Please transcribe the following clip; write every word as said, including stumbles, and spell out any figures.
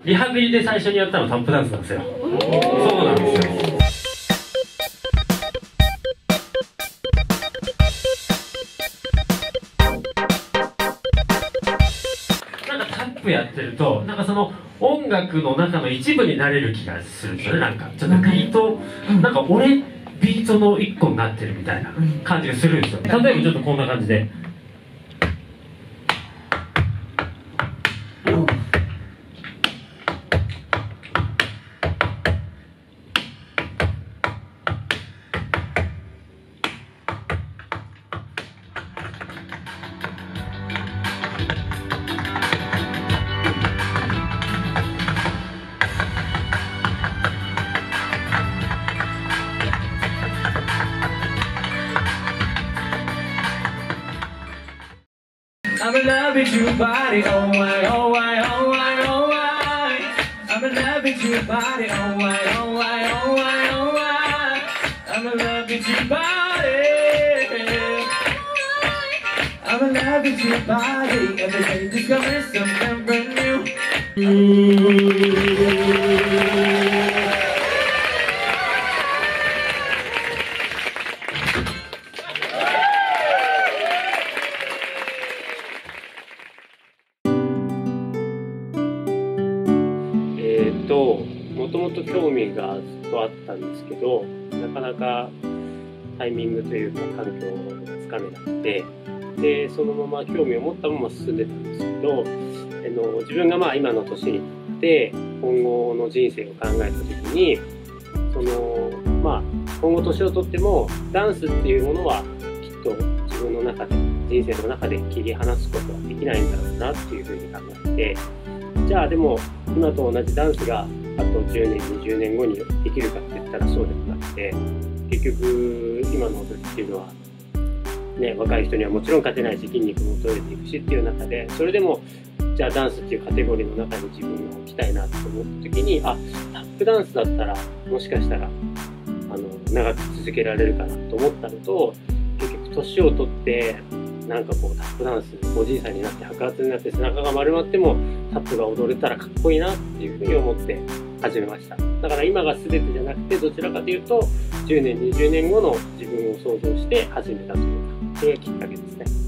リハビリで最初にやったのタップダンスなんですよ。そうなんですよ。なんかタップやってると、なんかその音楽の中の一部になれる気がするんですよね。なんかちょっとビート、なんか俺ビートの一個になってるみたいな感じがするんですよ。例えばちょっとこんな感じで。 I'm in love with your body, oh why, oh why, oh why, oh why. I'm in love with your body, oh why, oh why, oh why, oh why. I'm in love with your body. I'm in love with your body. Every day discovering something brand new. Ooh. もともと興味がずっとあったんですけど、なかなかタイミングというか環境がつかめなくて、でそのまま興味を持ったまま進んでたんですけど、あの自分がまあ今の年になって今後の人生を考えた時に、そのまあ今後年をとってもダンスっていうものはきっと自分の中で人生の中で切り離すことはできないんだろうなっていうふうに考えて、じゃあでも今と同じダンスがあとじゅうねんにじゅうねんごにできるかって言ったらそうでもなくて、結局今の踊りっていうのはね、若い人にはもちろん勝てないし筋肉も衰えていくしっていう中で、それでもじゃあダンスっていうカテゴリーの中に自分が置きたいなと思った時に、あ、タップダンスだったらもしかしたらあの長く続けられるかなと思ったのと、結局年を取ってなんかこうタップダンスおじいさんになって白髪になって背中が丸まってもタップが踊れたらかっこいいなっていうふうに思って始めました。だから今が全てじゃなくて、どちらかというとじゅうねんにじゅうねんごの自分を想像して始めたというか、それがきっかけですね。